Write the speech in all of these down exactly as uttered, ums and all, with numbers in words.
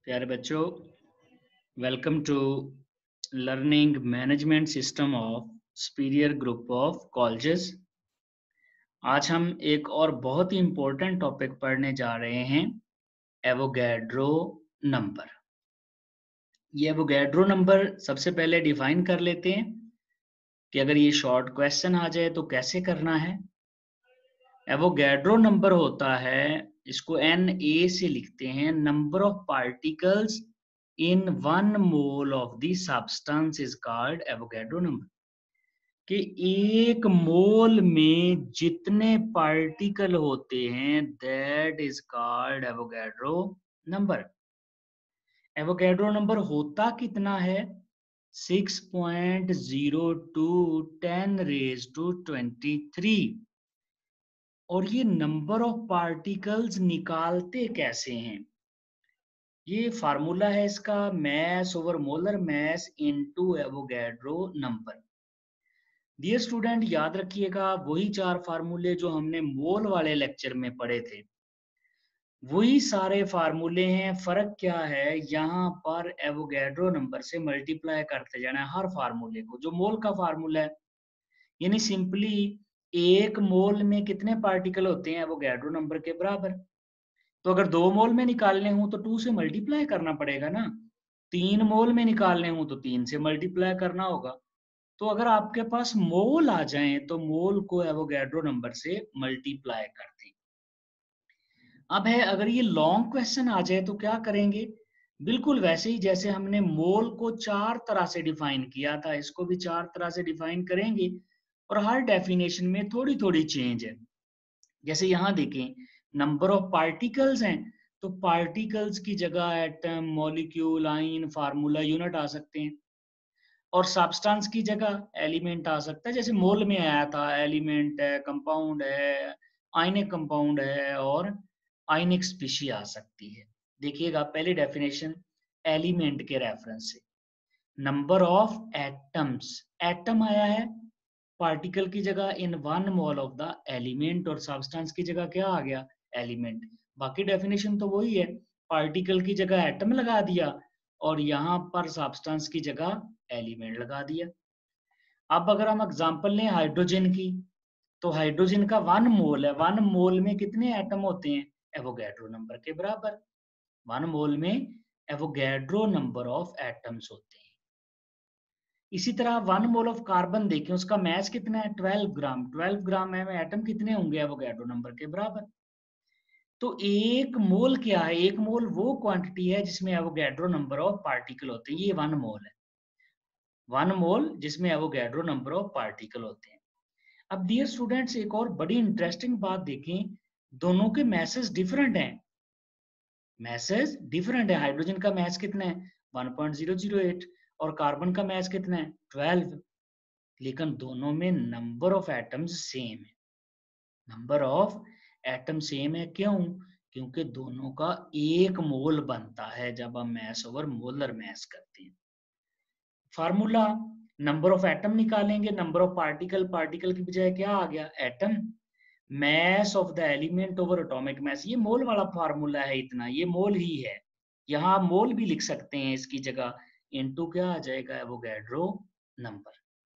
प्यारे बच्चों, welcome to learning management system of superior group of colleges. आज हम एक और बहुत ही इम्पोर्टेंट टॉपिक पढ़ने जा रहे हैं, एवोगैड्रो नंबर। ये एवोगैड्रो नंबर सबसे पहले डिफाइन कर लेते हैं कि अगर ये शॉर्ट क्वेश्चन आ जाए तो कैसे करना है। एवोगैड्रो नंबर होता है, इसको एन ए से लिखते हैं, number of particles in one mole of the substance is called Avogadro number। कि एक मोल में जितने पार्टिकल होते हैं that is called Avogadro number। Avogadro number होता कितना है? Six point zero two ten raise to twenty three. और ये नंबर ऑफ पार्टिकल्स निकालते कैसे हैं? ये फार्मूला है इसका, mass over molar mass into Avogadro number. Dear student, याद रखिएगा वही चार फार्मूले जो हमने मोल वाले लेक्चर में पढ़े थे, वही सारे फार्मूले हैं। फर्क क्या है, यहाँ पर एवोगैड्रो नंबर से मल्टीप्लाई करते जाना है हर फार्मूले को। जो मोल का फार्मूला है, यानी सिंपली एक मोल में कितने पार्टिकल होते हैं एवोगैड्रो नंबर के बराबर। तो अगर दो मोल में निकालने हो तो टू से मल्टीप्लाई करना पड़ेगा ना, तीन मोल में निकालने हो तो तीन से मल्टीप्लाई करना होगा। तो अगर आपके पास मोल आ जाएं तो मोल को एवोगैड्रो नंबर से मल्टीप्लाई कर दें। अब है, अगर ये लॉन्ग क्वेश्चन आ जाए तो क्या करेंगे? बिल्कुल वैसे ही जैसे हमने मोल को चार तरह से डिफाइन किया था, इसको भी चार तरह से डिफाइन करेंगे और हर डेफिनेशन में थोड़ी थोड़ी चेंज है। जैसे यहाँ देखें, नंबर ऑफ पार्टिकल्स हैं तो पार्टिकल्स की जगह atom, molecule, ion, formula, unit आ सकते हैं। और सब्सटेंस की जगह एलिमेंट आ सकता है, जैसे मोल में आया था, एलिमेंट है, कंपाउंड है, आयनिक कंपाउंड है और आयनिक स्पीशी आ सकती है। देखिएगा पहली डेफिनेशन एलिमेंट के रेफरेंस से, नंबर ऑफ एटम्स, एटम आया है पार्टिकल की जगह in one mole of the element, और सब्सटेंस की जगह क्या आ गया? एलिमेंट। बाकी डेफिनेशन तो वही है, पार्टिकल की जगह एटम लगा दिया और यहाँ पर सब्सटेंस की जगह एलिमेंट लगा दिया। अब अगर हम एग्जांपल लें हाइड्रोजन की, तो हाइड्रोजन का वन मोल है, वन मोल में कितने एटम होते हैं? एवोगैड्रो नंबर के बराबर। वन मोल में एवोगैड्रो नंबर ऑफ एटम्स होते हैं। इसी तरह वन मोल ऑफ कार्बन देखें, उसका मैस कितना है? Twelve gram. ट्वेल्व ग्राम में एटम कितने होंगे? एवोगैड्रो नंबर के बराबर। तो एक मोल क्या है? एक मोल वो क्वांटिटी है जिसमें एवोगैड्रो नंबर ऑफ पार्टिकल होते हैं, ये वन मोल है। वन मोल जिसमें एवोगैड्रो नंबर ऑफ पार्टिकल होते हैं। अब डियर स्टूडेंट्स, एक और बड़ी इंटरेस्टिंग बात देखें, दोनों के मैसेज डिफरेंट हैं। मैसेज डिफरेंट है। हाइड्रोजन का मैस कितना है? One point zero zero eight और कार्बन का मैस कितना है? ट्वेल्व। लेकिन दोनों में नंबर ऑफ एटम्स सेम है। नंबर ऑफ एटम सेम है, क्यों? क्योंकि दोनों का एक मोल बनता है जब हम मैस ओवर मोलर मैस करते हैं। फार्मूला, नंबर ऑफ एटम निकालेंगे, नंबर ऑफ पार्टिकल, पार्टिकल की बजाय क्या आ गया? Atom. Mass of the element over atomic mass, ये मोल वाला फार्मूला है, इतना ये मोल ही है। यहाँ मोल भी लिख सकते हैं इसकी जगह, इनटू क्या आ जाएगा? Avogadro number.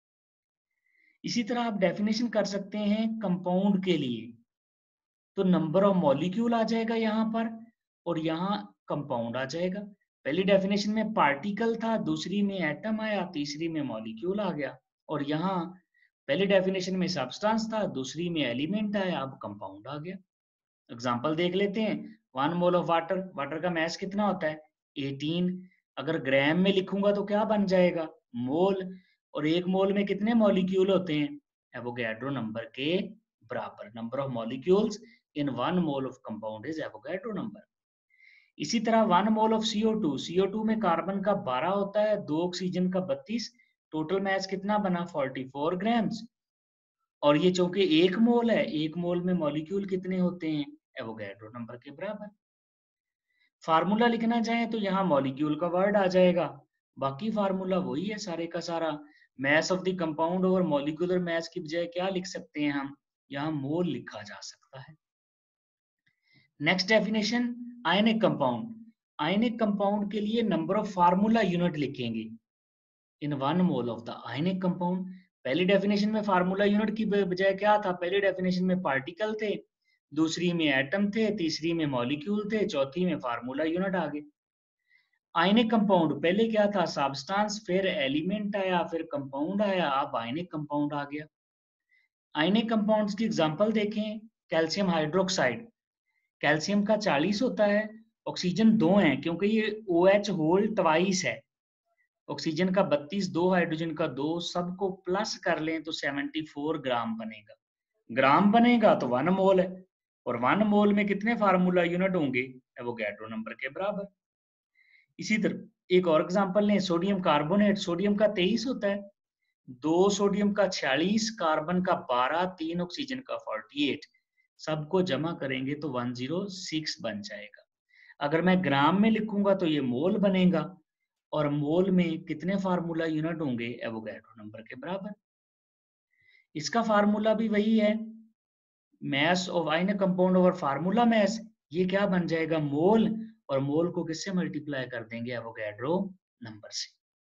इसी तरह आप डेफिनेशन कर सकते हैं कंपाउंड के लिए, तो नंबर ऑफ मॉलिक्यूल आ जाएगा यहाँ पर और यहाँ कंपाउंड आ जाएगा। पहली डेफिनेशन में पार्टिकल था, दूसरी में एटम आया, तीसरी में मॉलिक्यूल आ गया। और यहाँ पहली डेफिनेशन में सब्सटेंस था, दूसरी में एलिमेंट आया, अब कंपाउंड आ गया। एग्जांपल देख लेते हैं। One mole of water, water का मैस कितना होता है? एटीन। अगर ग्राम में लिखूंगा तो क्या बन जाएगा? मोल। और एक मोल में कितने मॉलिक्यूल होते हैं? एवोगैड्रो नंबर के बराबर। Number of molecules in one mole of compound is Avogadro number. इसी तरह one mole of C O two, C O two में कार्बन का बारह होता है, दो ऑक्सीजन का बत्तीस, टोटल मैस कितना बना? Forty four grams. और ये चूंकि एक मोल है, एक मोल में मॉलिक्यूल कितने होते हैं? एवोगैड्रो नंबर के बराबर। फार्मूला लिखना चाहें तो यहाँ मॉलिक्यूल का वर्ड आ जाएगा, बाकी फार्मूला वही है सारे का सारा। मैस ऑफ द कंपाउंड और मॉलिक्यूलर मैस की बजाय क्या लिख सकते हैं हम? यहाँ मोल लिखा जा सकता है। Next definition, ionic compound. Ionic compound के लिए नंबर ऑफ फार्मूला यूनिट लिखेंगे in one mole of the ionic compound. पहली डेफिनेशन में फार्मूला यूनिट की बजाय क्या था, पहली डेफिनेशन में पार्टिकल थे, दूसरी में एटम थे, तीसरी में मॉलिक्यूल थे, चौथी में फार्मूला यूनिट आ गए। आयनिक कंपाउंड पहले क्या था, सब्सटेंस, फिर एलिमेंट आया, फिर कंपाउंड आया, अब आयनिक कंपाउंड आ गया। आयनिक कंपाउंड्स की एग्जांपल देखें, कैल्शियम हाइड्रोक्साइड, कैल्शियम का चालीस होता है, ऑक्सीजन दो है क्योंकि ये OH होल ट्वाइस है, ऑक्सीजन का बत्तीस, दो हाइड्रोजन का दो, सबको प्लस कर लें तो चौहत्तर ग्राम बनेगा। ग्राम बनेगा तो वन मोल है, और वन मोल में कितने फार्मूला यूनिट होंगे, एवोगैड्रो नंबर के बराबर। इसी तरह एक और एग्जांपल लें, सोडियम कार्बोनेट, सोडियम का तेईस होता है, दो सोडियम का छियालीस, कार्बन का बारह, तीन ऑक्सीजन का अड़तालीस, सबको जमा करेंगे तो एक सौ छह बन जाएगा। अगर मैं ग्राम में लिखूंगा तो ये मोल बनेगा, और मोल में कितने फार्मूला यूनिट होंगे, एवोगैड्रो नंबर के बराबर। इसका फार्मूला भी वही है, mass of ionic compound over formula mass, ये क्या बन जाएगा, मोल, और मोल को किससे मल्टीप्लाई कर देंगे, एवोगैड्रो नंबर से।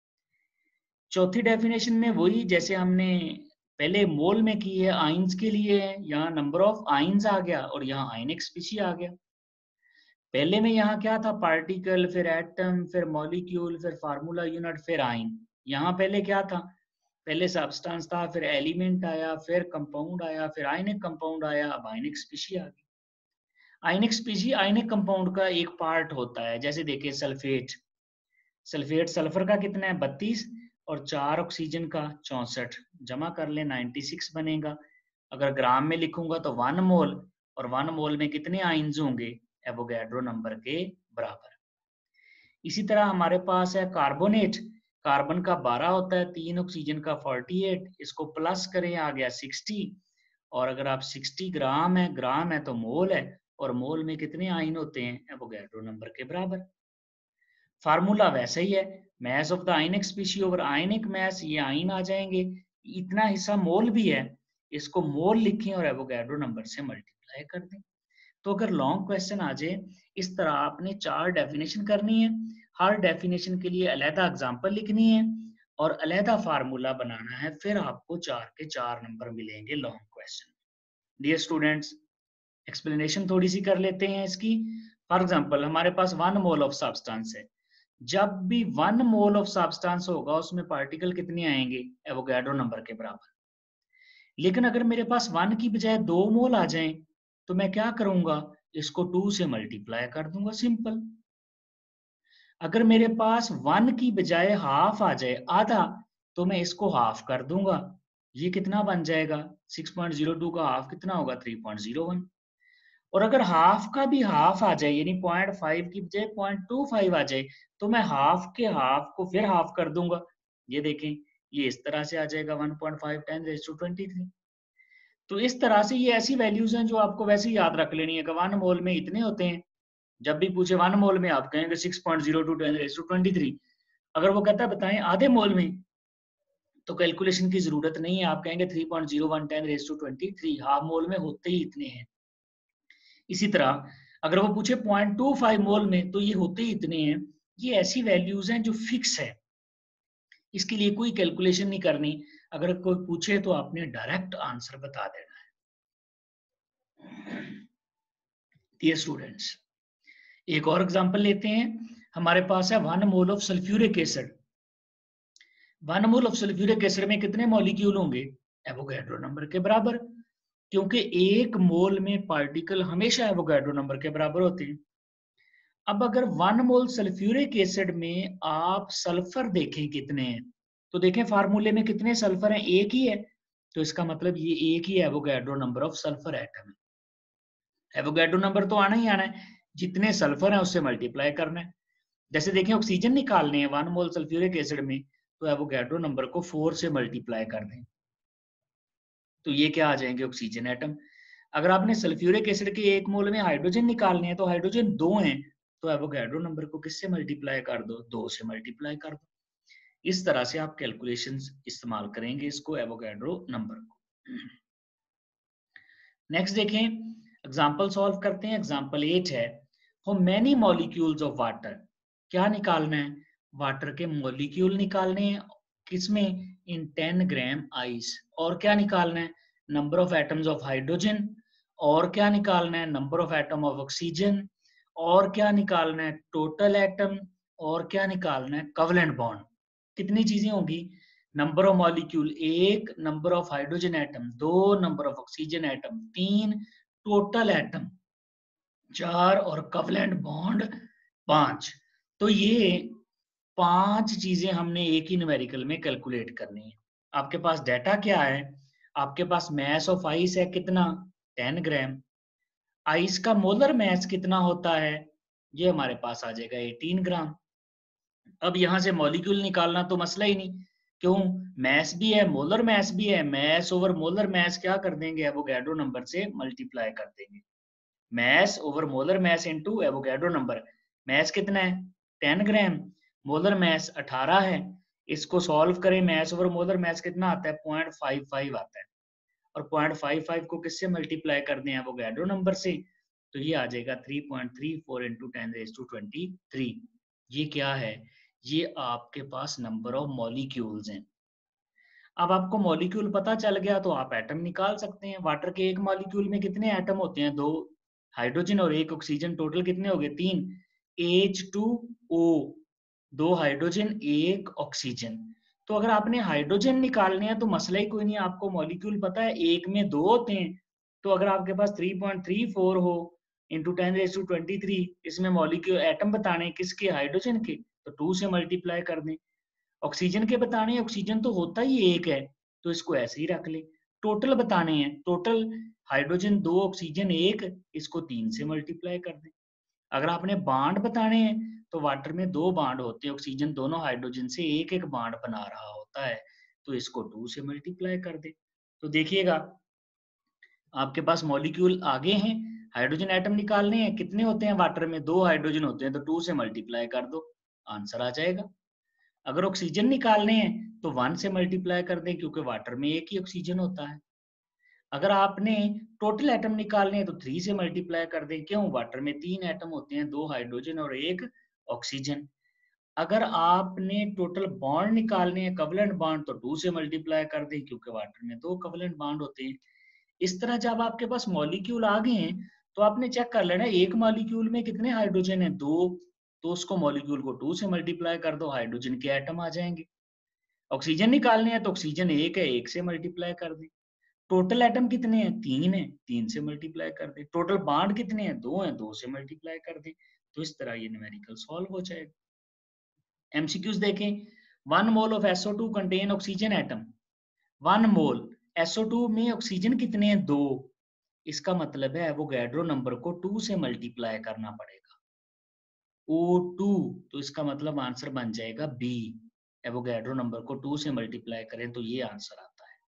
चौथी डेफिनेशन में वही जैसे हमने पहले मोल में की है, आइंस के लिए है, यहाँ नंबर ऑफ आइंस आ गया और यहाँ आयनिक स्पीशी आ गया। पहले में यहाँ क्या था, पार्टिकल, फिर एटम, फिर मॉलिक्यूल, फिर फार्मूला यूनिट, फिर आयन। यहाँ पहले क्या था, पहले सब्सटेंस था, फिर एलिमेंट आया, फिर कंपाउंड आया, फिर आयनिक कंपाउंड आया, अब आयनिक स्पीशी आ गई। आयनिक स्पीशी आयनिक कंपाउंड का एक पार्ट होता है, जैसे देखिए सल्फेट, सल्फेट सल्फर का कितना है, बत्तीस, और चार ऑक्सीजन का चौसठ, जमा कर ले छियानवे बनेगा। अगर ग्राम में लिखूंगा तो वन मोल, और वन मोल में कितने आइंस होंगे, एवोगैड्रो नंबर के बराबर। इसी तरह हमारे पास है कार्बोनेट, कार्बन का बारह होता है, तीन ऑक्सीजन का अड़तालीस, इसको प्लस करें आ गया साठ, और अगर आप साठ ग्राम है, ग्राम है तो मोल है, और मोल में कितने आयन होते हैं, एवोगैड्रो नंबर के बराबर। फार्मूला वैसा ही है, mass of the ionic species over ionic mass, ये आयन आ जाएंगे, इतना हिस्सा मोल भी है, इसको मोल लिखें और एवोगैड्रो नंबर से मल्टीप्लाई कर दें। तो अगर लॉन्ग क्वेश्चन आ जाए, इस तरह आपने चार डेफिनेशन करनी है, हर डेफिनेशन के लिए अलहदा एग्जांपल लिखनी है और अलहदा फार्मूला बनाना है, फिर आपको चार के चार नंबर मिलेंगे long question. Dear students, explanation थोड़ी सी कर लेते हैं इसकी। फॉर एग्जांपल हमारे पास वन मोल ऑफ सब्सटेंस है, जब भी वन मोल ऑफ सब्सटेंस होगा उसमें पार्टिकल कितने आएंगे, एवोगैड्रो नंबर के बराबर। लेकिन अगर मेरे पास वन की बजाय दो मोल आ जाएं तो मैं क्या करूंगा, इसको टू से मल्टीप्लाई कर दूंगा, सिंपल। अगर मेरे पास वन की बजाय हाफ आ जाए, आधा, तो मैं इसको हाफ कर दूंगा, ये कितना बन जाएगा, सिक्स पॉइंट ज़ीरो टू का हाफ कितना होगा, थ्री पॉइंट ज़ीरो वन। और अगर हाफ का भी हाफ आ जाए, यानी पॉइंट फाइव की बजाय पॉइंट टू फाइव आ जाए, तो मैं हाफ के हाफ को फिर हाफ कर दूंगा, ये देखें, ये इस तरह से आ जाएगा one point five ten raise to twenty three. तो इस तरह से ये ऐसी वैल्यूज हैं जो आपको वैसे ही याद रख लेनी है कि वन मोल में इतने होते हैं। जब भी पूछे वन मोल में, आप कहेंगे six point zero two ten raise to twenty three. अगर वो कहता है बताएं आधे मोल में, तो कैलकुलेशन की जरूरत नहीं है, आप कहेंगे three point zero one ten raise to twenty three, half mole में होते ही इतने हैं। इसी तरह अगर वो पूछे पॉइंट टू फाइव मोल में, तो ये होते ही इतने हैं। ये ऐसी वैल्यूज हैं जो फिक्स है, इसके लिए कोई कैलकुलेशन नहीं करनी। अगर कोई पूछे तो आपने डायरेक्ट आंसर बता देना है। डियर स्टूडेंट्स, एक और एग्जांपल लेते हैं। हमारे पास है one mole of sulphuric acid. One mole of sulphuric acid में कितने मॉलिक्यूल होंगे, एवोगैड्रो नंबर के बराबर, क्योंकि एक मोल में पार्टिकल हमेशा एवोगैड्रो नंबर के बराबर होते हैं। अब अगर वन मोल सल्फ्यूरिक एसिड में आप सल्फर देखें कितने हैं, तो देखें फार्मूले में कितने सल्फर हैं, एक ही है, तो इसका मतलब ये एक ही Avogadro number of sulphur atom है। एवोगैड्रो नंबर तो आना ही आना है, जितने सल्फर है उससे मल्टीप्लाई करना है। जैसे देखें ऑक्सीजन निकालने हैं वन मोल सल्फ्यूरिक एसिड में, तो एवोगैड्रो नंबर को फोर से मल्टीप्लाई कर दें, तो ये क्या आ जाएंगे, ऑक्सीजन एटम। अगर आपने सल्फ्यूरिक एसिड के एक मोल में हाइड्रोजन निकालने हैं, तो हाइड्रोजन दो हैं, तो एवोगैड्रो नंबर को किससे मल्टीप्लाई कर दो, दो से मल्टीप्लाई कर दो। इस तरह से आप कैलकुलेशंस इस्तेमाल करेंगे इसको, एवोगैड्रो नंबर को। नेक्स्ट देखें, एग्जांपल सॉल्व करते हैं। एग्जांपल एट है, how many molecules of water, क्या निकालना है? वाटर के मॉलिक्यूल निकालने हैं, किसमें? In ten gram ice. और क्या निकालना है? Number of atoms of hydrogen. और क्या निकालना है? Number of atom of oxygen. और क्या निकालना है? Total atom. और क्या निकालना है? Covalent bond. कितनी चीजें होंगी? नंबर ऑफ मॉलिक्यूल एक, नंबर ऑफ हाइड्रोजन एटम दो, नंबर ऑफ ऑक्सीजन एटम तीन, टोटल एटम चार और कोवेलेंट बॉन्ड पांच। तो ये पांच चीजें हमने एक ही न्यूमेरिकल में कैलकुलेट करनी है। आपके पास डाटा क्या है? आपके पास मैस ऑफ आइस है कितना? Ten gram. आइस का मोलर मैस कितना होता है? ये हमारे पास आ जाएगा एटीन ग्राम। अब यहां से मॉलिक्यूल निकालना तो मसला ही नहीं, क्यों? मैस भी है, मोलर मैस भी है। मैस ओवर मोलर मैस क्या कर देंगे? एवोगैड्रो नंबर से मल्टीप्लाई कर देंगे। Mass over molar mass into Avogadro number. Mass कितना है? Ten gram. मोलर मैस अठारह है। इसको सॉल्व करें, मैस ओवर मोलर मैस कितना आता है? पॉइंट फाइव फाइव आता है। और पॉइंट फाइव फाइव को किससे मल्टीप्लाई कर दें? एवोगैड्रो नंबर से। तो ये आ जाएगा three point three four into ten raise to twenty three. ये क्या है? ये आपके पास नंबर ऑफ मॉलिक्यूल्स हैं। अब आपको मॉलिक्यूल पता चल गया तो आप एटम निकाल सकते हैं। वाटर के एक मॉलिक्यूल में कितने एटम होते हैं? दो हाइड्रोजन और एक ऑक्सीजन, टोटल कितने हो गए? तीन। एच टू ओ, दो हाइड्रोजन एक ऑक्सीजन। तो अगर आपने हाइड्रोजन निकालने हैं तो मसला ही कोई नहीं, आपको मॉलिक्यूल पता है, एक में दो होते हैं। तो अगर आपके पास थ्री पॉइंट थ्री फोर हो into ten raise to twenty three, इसमें मॉलिक्यूल एटम बताने हैं किसके? हाइड्रोजन के, तो टू से मल्टीप्लाई कर दें। ऑक्सीजन के बताने, ऑक्सीजन तो होता ही एक है, तो इसको ऐसे ही रख ले। टोटल बताने हैं, टोटल हाइड्रोजन दो ऑक्सीजन एक, इसको तीन से मल्टीप्लाई कर दें। अगर आपने बांड बताने हैं तो वाटर में दो बांड होते हैं, ऑक्सीजन दोनों हाइड्रोजन से एक एक बांड बना रहा होता है, तो इसको टू से मल्टीप्लाई कर दे। तो देखिएगा आपके पास मॉलिक्यूल आगे हैं, हाइड्रोजन एटम निकालने हैं, कितने होते हैं वाटर में? दो हाइड्रोजन होते हैं, तो टू से मल्टीप्लाई कर दो, आंसर आ जाएगा। अगर ऑक्सीजन निकालने हैं तो वन से मल्टीप्लाई कर दें, क्योंकि वाटर में एक ही ऑक्सीजन होता है। अगर आपने टोटल एटम निकालने हैं तो थ्री से मल्टीप्लाई कर दें, क्यों? वाटर में तीन एटम होते हैं, दो हाइड्रोजन और एक ऑक्सीजन। अगर आपने टोटल बॉन्ड निकालने हैं, कोवेलेंट बॉन्ड, तो टू से मल्टीप्लाई कर दें, क्योंकि वाटर में दो कोवेलेंट बॉन्ड होते हैं। इस तरह जब आपके पास मॉलिक्यूल आ गए हैं तो आपने चेक कर लेना एक मॉलिक्यूल में कितने हाइड्रोजन है? दो। तो उसको मॉलिक्यूल को टू से मल्टीप्लाई कर दो, हाइड्रोजन के एटम आ जाएंगे। ऑक्सीजन निकालने हैं तो ऑक्सीजन एक है, एक से मल्टीप्लाई कर दें। टोटल एटम कितने हैं? तीन है, तीन से मल्टीप्लाई कर दें। टोटल बॉन्ड कितने हैं? दो हैं, दो से मल्टीप्लाई कर दें। तो इस तरह ये न्यूमेरिकल सॉल्व हो जाएगा। एमसीक्यूज देखें। One mole of S O two contain oxygen atom. One mole S O two में ऑक्सीजन कितने हैं? दो। इसका मतलब है एवोगैड्रो नंबर को टू से मल्टीप्लाई करना पड़ेगा, ओ टू। तो इसका मतलब आंसर बन जाएगा बी। एवोगैड्रो नंबर को टू से मल्टीप्लाई करें तो ये आंसर आता है।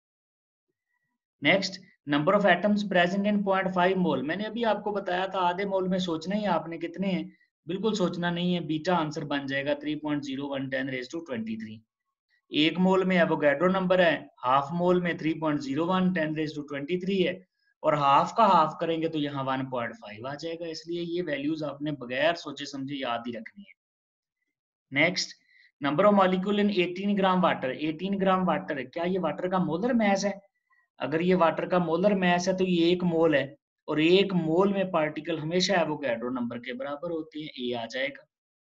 Next, number of atoms present in point five mole. मैंने अभी आपको बताया था आधे मोल में सोचना ही आपने कितने हैं, बिल्कुल सोचना नहीं है। बीटा आंसर बन जाएगा three point zero one ten raise to twenty three. एक मोल में एवोगैड्रो नंबर है, हाफ मोल में three point zero one ten raise to twenty three है, और हाफ का हाफ करेंगे तो यहाँ वन पॉइंट फाइव आ जाएगा। इसलिए ये वैल्यूज आपने बगैर सोचे समझे याद ही रखनी है। Next, number of molecule in eighteen gram water. Eighteen gram water है, क्या ये वाटर का मोलर मैस है? अगर ये वाटर का मोलर मैस है तो ये एक मोल है, और एक मोल में पार्टिकल हमेशा एवोगैड्रो नंबर के बराबर होते हैं, ए आ जाएगा।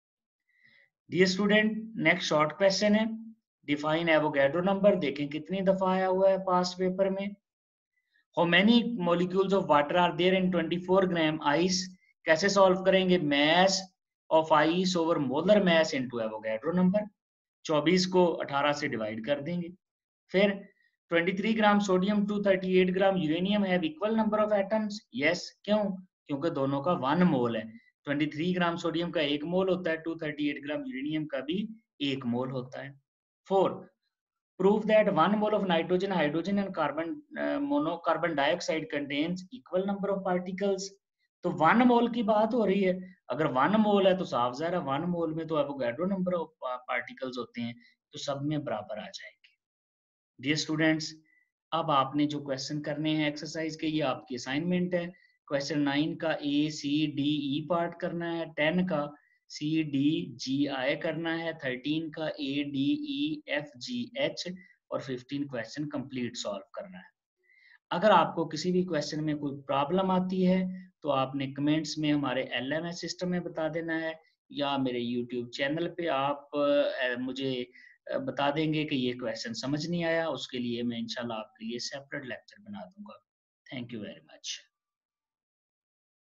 Dear student, next short question है, डिफाइन एवोगैड्रो नंबर। देखें कितनी दफा आया हुआ है पास्ट पेपर में। How many molecules of water are there in twenty four gram ice. कैसे सॉल्व करेंगे? Mass of ice over molar mass into Avogadro number. चौबीस को अठारह से डिवाइड कर देंगे। फिर तेईस gram sodium two thirty eight gram uranium have equal number of atoms. Yes, क्यों? क्योंकि दोनों का वन मोल है। तेईस ग्राम सोडियम का एक मोल होता है, two thirty eight gram uranium का भी एक मोल होता है। Four, prove that one mole of nitrogen hydrogen and carbon mono carbon dioxide contains equal number of particles. तो वन मोल की बात हो रही है। अगर वन मोल है तो साफ ज़ाहिर है वन मोल में तो एवोगैड्रो नंबर ऑफ पार्टिकल्स होते हैं, तो सब में बराबर आ जाएंगे। डियर स्टूडेंट्स, अब आपने जो क्वेश्चन करने हैं एक्सरसाइज के, ये आपकी असाइनमेंट है। क्वेश्चन नाइन का ए सी डी ई पार्ट करना है, टेन का सी डी जी आई करना है, थर्टीन का A D E F G H और फिफ्टीन क्वेश्चन कंप्लीट सॉल्व करना है। अगर आपको किसी भी क्वेश्चन में कोई प्रॉब्लम आती है तो आपने कमेंट्स में हमारे एल एम एस सिस्टम में बता देना है, या मेरे यूट्यूब चैनल पे आप अ, मुझे अ, बता देंगे कि ये क्वेश्चन समझ नहीं आया, उसके लिए मैं इंशाल्लाह आपके लिए सेपरेट लेक्चर बना दूंगा। Thank you very much.